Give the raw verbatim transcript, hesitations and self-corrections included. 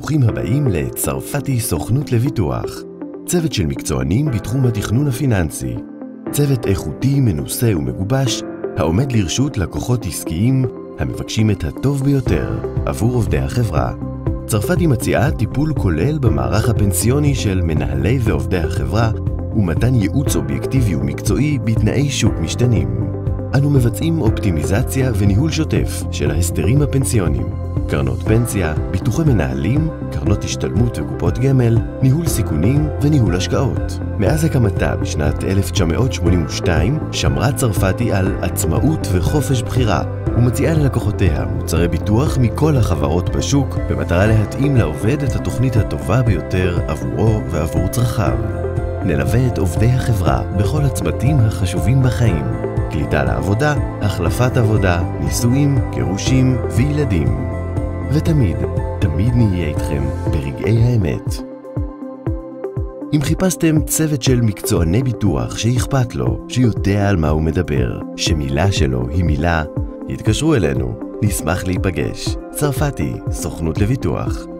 ברוכים הבאים לצרפתי סוכנות לביטוח. צוות של מקצוענים בתחום התכנון הפיננסי. צוות איכותי, מנוסה ומגובש, העומד לרשות לקוחות עסקיים המבקשים את הטוב ביותר עבור עובדי החברה. צרפתי מציעה טיפול כולל במערך הפנסיוני של מנהלי ועובדי החברה ומתן ייעוץ אובייקטיבי ומקצועי בתנאי שוק משתנים. אנו מבצעים אופטימיזציה וניהול שוטף של ההסדרים הפנסיוניים, קרנות פנסיה, ביטוחי מנהלים, קרנות השתלמות וקופות גמל, ניהול סיכונים וניהול השקעות. מאז הקמתה בשנת אלף תשע מאות שמונים ושתיים שמרה צרפתי על עצמאות וחופש בחירה ומציעה ללקוחותיה מוצרי ביטוח מכל החברות בשוק במטרה להתאים לעובד את התוכנית הטובה ביותר עבורו ועבור צרכיו. נלווה את עובדי החברה בכל הצמתים החשובים בחיים: קליטה לעבודה, החלפת עבודה, נישואים, גירושים וילדים. ותמיד, תמיד נהיה איתכם ברגעי האמת. אם חיפשתם צוות של מקצועני ביטוח שאכפת לו, שיודע על מה הוא מדבר, שמילה שלו היא מילה, התקשרו אלינו, נשמח להיפגש. צרפתי, סוכנות לביטוח.